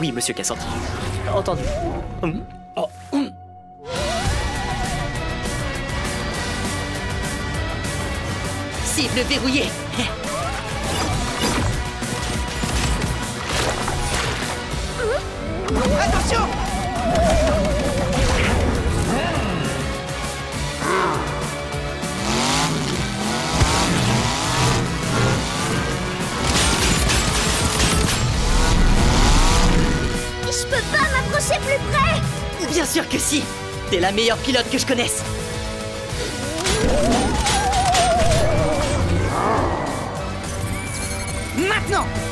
Oui, monsieur Cassandre. Entendu. Oh. Cible verrouillée. Attention! Je peux pas m'approcher plus près! Bien sûr que si. T'es la meilleure pilote que je connaisse. Maintenant!